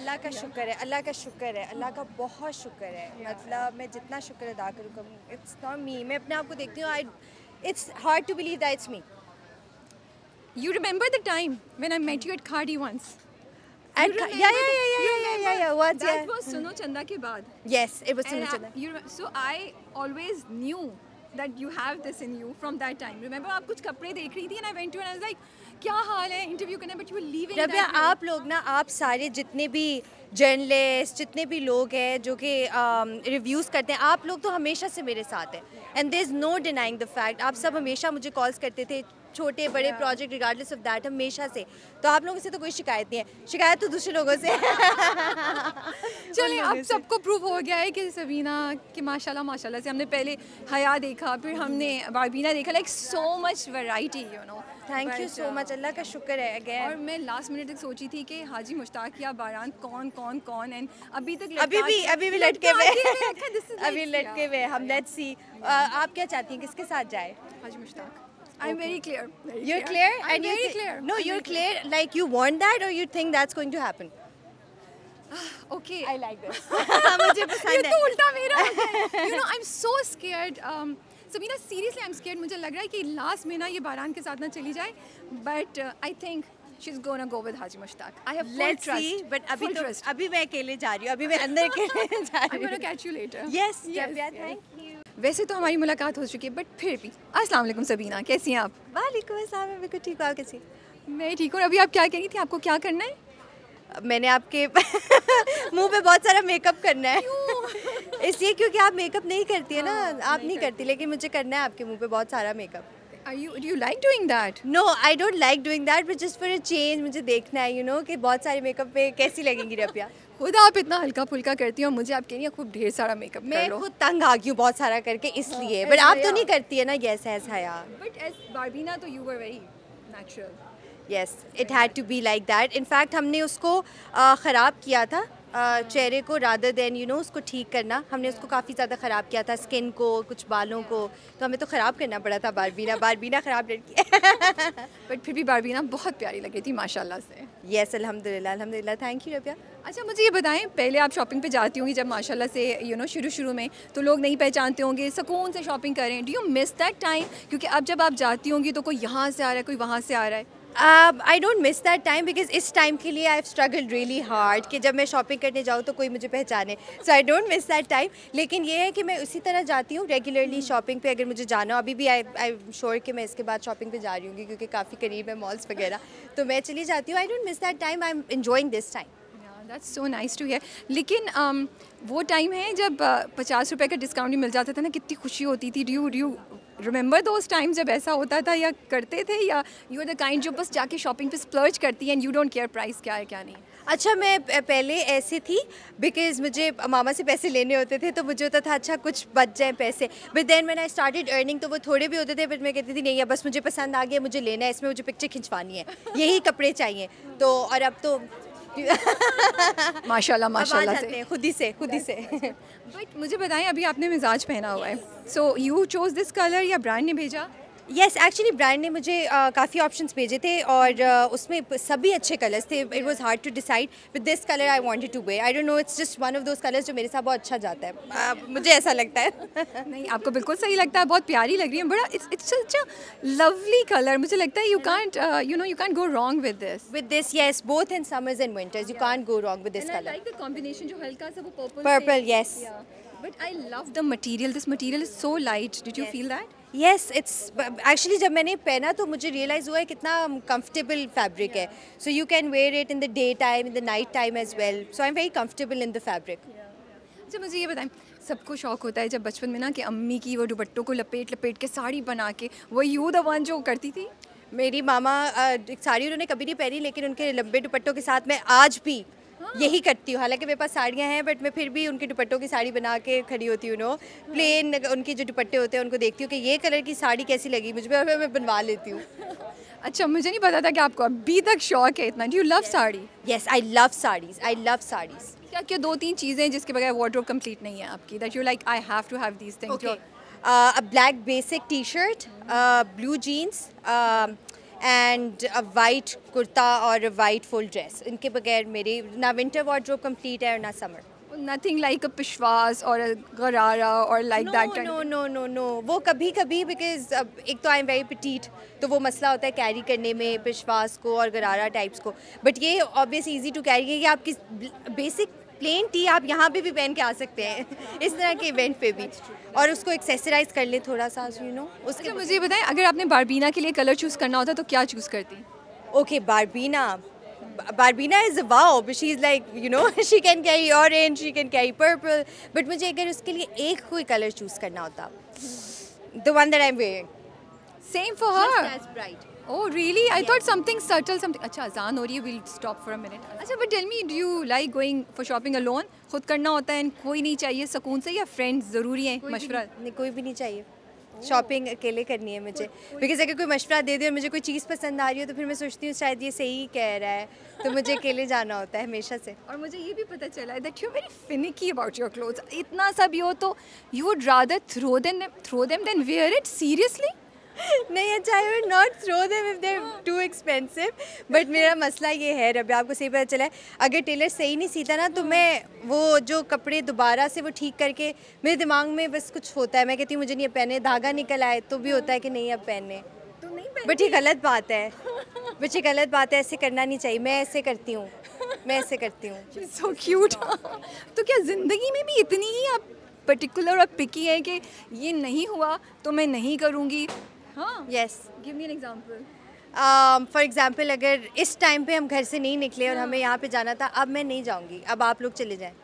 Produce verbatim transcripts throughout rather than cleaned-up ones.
अल्लाह का शुक्र है, अल्लाह का शुक्र है, अल्लाह का बहुत शुक्र है। मतलब मैं जितना शुक्र अदा करूँ कम, इट्स नॉट मी। मैं अपने आप को देखती हूँ, I it's hard to believe that it's me. You remember the time when I met you at Khadi once? At You Kha- remember yeah, yeah, the- yeah, yeah, you yeah, yeah, remember? yeah, what, That yeah. was Suno Chanda के बाद. Yes, it was And Suno I- Chanda. you remember, so I always knew that you have this in you from that time. Remember आप कुछ कपड़े देख रही थी and I went to and I was like, क्या हाल है interview करने, but you were leaving Rabia, that way. आप लोग ना, आप सारे जितने भी जर्नलिस्ट, जितने भी लोग हैं जो कि रिव्यूज़ करते हैं, आप लोग तो हमेशा से मेरे साथ हैं। And there is no denying the fact. आप सब हमेशा मुझे कॉल्स करते थे, छोटे बड़े प्रोजेक्ट रिगार्डलेस ऑफ दैट, हमेशा से। तो आप लोगों से तो कोई शिकायत नहीं है, शिकायत तो दूसरे लोगों से चलिए अब सबको प्रूव हो गया है कि सबीना कि माशाल्लाह माशाल्लाह से हमने पहले हया देखा, फिर हमने बारबीना देखा, like so much variety, you know. Thank you so much, अल्लाह का शुक्र है अगेन। और मैं लास्ट मिनट तक सोची थी कि हाजी मुश्ताक या बारान कौन कौन कौन एंड अभी तक अभी भी अभी भी लटके हुए अभी लटके हुए हम। लेट्स सी, आप क्या चाहती हैं, किसके साथ जाए? Haji Mushtaq. I am very clear. You're clear I'm and you very thi- clear. No, you're clear. Like you want that or you think that's going to happen? Okay. I like this. मुझे ये पसंद तो है। उल्टा मेरा हो गया। You know, I'm so scared. Um, Sabina seriously I'm scared. मुझे लग रहा है कि लास्ट में ना ये बारान के साथ ना चली जाए, but uh, I think she's gonna go with Haji Mushtaq. I have full Let's trust. see. But अभी full तो trust. अभी मैं अकेले जा रही हूँ, अभी मैं अंदर अकेले जा I'm रही gonna हूँ। catch you later. Yes, Yes, Rabia, yes. thank you. वैसे तो हमारी मुलाकात हो चुकी है, बट फिर भी अस्सलाम वालेकुम सबीना, कैसी हैं आप? वालेकुम अस्सलाम, मैं बिल्कुल ठीक हूँ, आप कैसी? मैं ठीक हूँ। अभी आप क्या कह रही थी, आपको क्या करना है? मैंने आपके मुंह पे बहुत सारा मेकअप करना है इसलिए क्योंकि आप मेकअप नहीं करती है ना, आप नहीं करती, लेकिन मुझे करना है आपके मुंह पे बहुत सारा makeup. Are you do you like doing that? No, I don't like doing that, but just for a change मुझे देखना है, यू नो, कि बहुत सारे मेकअप पे कैसी लगेंगी रबिया। खुद आप इतना हल्का फुल्का करती हो, मुझे आप कह रही हैं खूब ढेर सारा मेकअप कर मैं लो। खुद तंग आ गई हूँ बहुत सारा करके, इसलिए। बट ऐसा आप तो या? नहीं करती है ना? Yes as Haya. But as Barbina, तो you were very natural. Yes, it had to be like that. In fact हमने उसको uh, ख़राब किया था, uh, चेहरे को, रादर देन यू नो उसको ठीक करना। हमने उसको काफ़ी ज़्यादा ख़राब किया था, स्किन को, कुछ बालों को, तो हमें तो ख़राब करना पड़ा था। बारबीना बारबीना ख़राब लड़की है बट फिर भी बारबीना बहुत प्यारी लग रही थी माशाल्लाह से। यस, अल्हम्दुलिल्लाह अल्हम्दुलिल्लाह, थैंक यू रबिया। अच्छा मुझे ये बताएं, पहले आप शॉपिंग पे जाती होंगी जब माशाल्लाह से यू नो शुरू शुरू में, तो लोग नहीं पहचानते होंगे, सुकून से शॉपिंग करें। Do you miss that time? क्योंकि अब जब आप जाती होंगी तो कोई यहाँ से आ रहा है, कोई वहाँ से आ रहा है। I don't miss that time, because इस टाइम के लिए I have struggled really hard कि जब मैं शॉपिंग करने जाऊँ तो कोई मुझे पहचाने। So I don't miss that time. लेकिन ये है कि मैं उसी तरह जाती हूँ रेगुलरली शॉपिंग पे, अगर मुझे जाना हो। अभी भी आई आई एम श्योर कि मैं इसके बाद शॉपिंग पे जा रही हूँ क्योंकि काफ़ी करीब है मॉल्स वगैरह, तो मैं चली जाती हूँ। I don't miss that time, I am enjoying this time. That's so nice to hear. लेकिन um, वो टाइम है जब पचास रुपए का डिस्काउंट भी मिल जाता था ना, कितनी खुशी होती थी। Do you do you remember those time जब ऐसा होता था, या करते थे, या यू आर द काइंड जो बस जाके शॉपिंग पे स्प्लर्ज करती है and you don't care price क्या है क्या नहीं? अच्छा, मैं प- पहले ऐसी थी बिकॉज मुझे मामा से पैसे लेने होते थे, तो मुझे होता था अच्छा कुछ बच जाए पैसे। But then when I started earning तो वो थोड़े भी होते थे, बट मैं कहती थी नहीं, या बस मुझे पसंद आ गया, मुझे लेना है, इसमें मुझे पिक्चर खिंचवानी है, यही कपड़े चाहिए। तो और अब तो माशाल्लाह अब आ माशाल्लाह जाते से। हैं खुद ही से खुद ही से बट मुझे बताएं, अभी आपने मिजाज पहना हुआ है, so you chose this colour या ब्रांड ने भेजा? यस, एक्चुअली ब्रांड ने मुझे uh, काफ़ी ऑप्शंस भेजे थे और uh, उसमें प- सभी अच्छे कलर्स थे। It was hard to decide, but this colour I wanted to wear. I don't know, it's just one of those colours जो मेरे साथ बहुत अच्छा जाता है। uh, मुझे ऐसा लगता है नहीं, आपको बिल्कुल सही लगता है, बहुत प्यारी लग रही है, बड़ा it's it's such a lovely colour. मुझे लगता है you can't you know you can't go wrong with this. With this, yes, both in summers and winters, you can't go wrong with this And I colour. like the combination जो हल्का सा वो purple Purple, से- yes. Yeah. But I love the material. This material is so light. Did you Yes. feel that? Yes, it's actually जब मैंने पहना तो मुझे रियलाइज़ हुआ है कितना कंफर्टेबल फैब्रिक है। So you can wear it in the day time, in the night time as well. So I am very comfortable in the fabric. अच्छा मुझे ये बताएं, सबको शौक होता है जब बचपन में ना कि अम्मी की वो दुपट्टों को लपेट लपेट के साड़ी बना के, वो यू द वन जो करती थी? मेरी मामा अ, साड़ी उन्होंने कभी नहीं पहनी, लेकिन उनके लंबे दुपट्टों के साथ मैं आज भी यही करती हूँ। हालांकि मेरे पास साड़ियाँ हैं, बट मैं फिर भी उनके दुपट्टों की साड़ी बना के खड़ी होती हूँ। नो, प्लेन उनके जो दुपट्टे होते हैं उनको देखती हूँ कि ये कलर की साड़ी कैसी लगी मुझ पर, मैं बनवा लेती हूँ। अच्छा मुझे नहीं पता था कि आपको अभी तक शौक है इतना। Do you love sari? Yes, I love saris, I love saris. क्या क्या दो तीन चीज़ें हैं जिसके बगैर वार्डरोब कंप्लीट नहीं है आपकी, that you like I have to have these things? Okay. Uh, a black basic T-shirt, uh, blue jeans, um, and a white kurta और वाइट फुल ड्रेस। इनके बगैर मेरी ना विंटर वार्डरोब कंप्लीट है और ना summer. Nothing like a pishwas or a garara or like no, that kind no, of thing. no, no, no. वो कभी कभी बिकॉज एक तो आई एम वेरी पिटीट, तो वो मसला होता है कैरी करने में पिशवास को और गरारा टाइप्स को। बट ये ऑब्वियस इजी टू कैरी है कि आप किस बेसिक प्लेन टी आप यहाँ पे भी पहन के आ सकते हैं इस तरह के इवेंट पे भी, और उसको एक्सेसराइज कर ले थोड़ा सा, यू नो। उसके अच्छा मुझे ये बताएं, अगर आपने बारबीना के लिए कलर चूज़ करना होता तो क्या चूज़ करती? Okay, Barbina Barbina is a wow, but she's like, you know, she can carry orange, she can carry purple. But मुझे अगर उसके लिए एक कोई कलर चूज करना होता, the one that I'm wearing. Same for her. Just as bright. Oh really? I thought something subtle, something. अच्छा अजान हो रही है, we'll stop for a minute. अच्छा but tell me, do you like going for shopping alone? खुद करना होता है, कोई नहीं चाहिए सुकून से, या फ्रेंड्स ज़रूरी है मशवरा? नहीं, कोई भी नहीं चाहिए। शॉपिंग अकेले करनी है मुझे, बिकॉज अगर कोई मशवरा दे दे और मुझे कोई चीज़ पसंद आ रही हो तो फिर मैं सोचती हूँ शायद ये सही कह रहा है, तो मुझे अकेले जाना होता है हमेशा से। और मुझे ये भी पता चला है that you very finicky about your clothes. इतना सा भी हो तो you would rather throw them throw them then wear it. Seriously? नहीं, अच्छा, I will not throw them if they are too expensive, but मेरा मसला ये है, रबी आपको सही पता चला है, अगर टेलर सही नहीं सीता ना तो मैं वो जो कपड़े दोबारा से वो ठीक करके, मेरे दिमाग में बस कुछ होता है, मैं कहती हूँ मुझे नहीं अब पहने, धागा निकल आए तो भी होता है कि नहीं अब पहने, तो नहीं, बट ये गलत बात है, बट ये गलत बात है, ऐसे करना नहीं चाहिए। मैं ऐसे करती हूँ, मैं ऐसे करती हूँ। So cute. तो क्या ज़िंदगी में भी इतनी ही आप पर्टिकुलर और पिकी है कि ये नहीं हुआ तो मैं नहीं करूँगी? हाँ, yes, give me an example. For example अगर इस टाइम पे हम घर से नहीं निकले और हमें यहाँ पे जाना था, अब मैं नहीं जाऊँगी, अब आप लोग चले जाएं।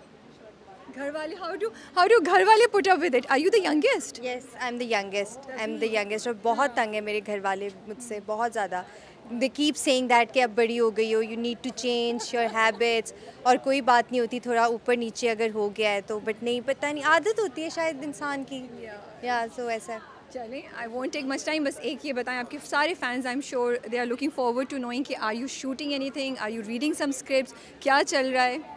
घर वाले, हाउ डू हाउ डू घर वाले put up with it? Are you the youngest? Yes, I am the youngest, I am the youngest, और बहुत तंग है मेरे घर वाले मुझसे, बहुत ज़्यादा। दे कीप सेइंग दैट कि अब बड़ी हो गई हो, you need to change your habits, और कोई बात नहीं होती, थोड़ा ऊपर नीचे अगर हो गया है तो, बट नहीं, पता नहीं, आदत होती है शायद इंसान की, या सो ऐसा। चलें, I won't take much time, बस एक ये बताएं, आपके सारे fans I am sure they are looking forward to knowing कि are you shooting anything, are you reading some scripts, क्या चल रहा है?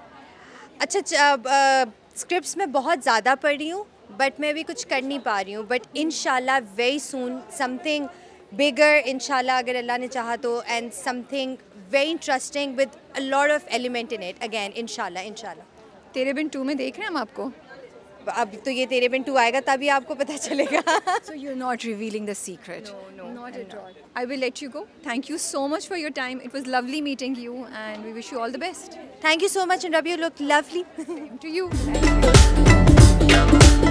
अच्छा, स्क्रिप्ट्स मैं बहुत ज़्यादा पढ़ रही हूँ, बट मैं अभी कुछ कर नहीं पा रही हूँ, बट इंशाल्लाह वेरी सून समथिंग बिगर, इंशाल्लाह अगर अल्लाह ने चाहा तो, and something very interesting with a lot of element in it, again इंशाल्लाह इंशाल्लाह। तेरे बिन टू में देख रहे हैं हम आपको? अब तो ये तेरे बिन टू आएगा तभी आपको पता चलेगा। So you're not revealing the secret? No, no, not I'm at all. I will let you go. Thank you so much for your time. It was lovely meeting you, and we wish you all the best. Thank you so much, and Rabi, you look lovely. Same to you.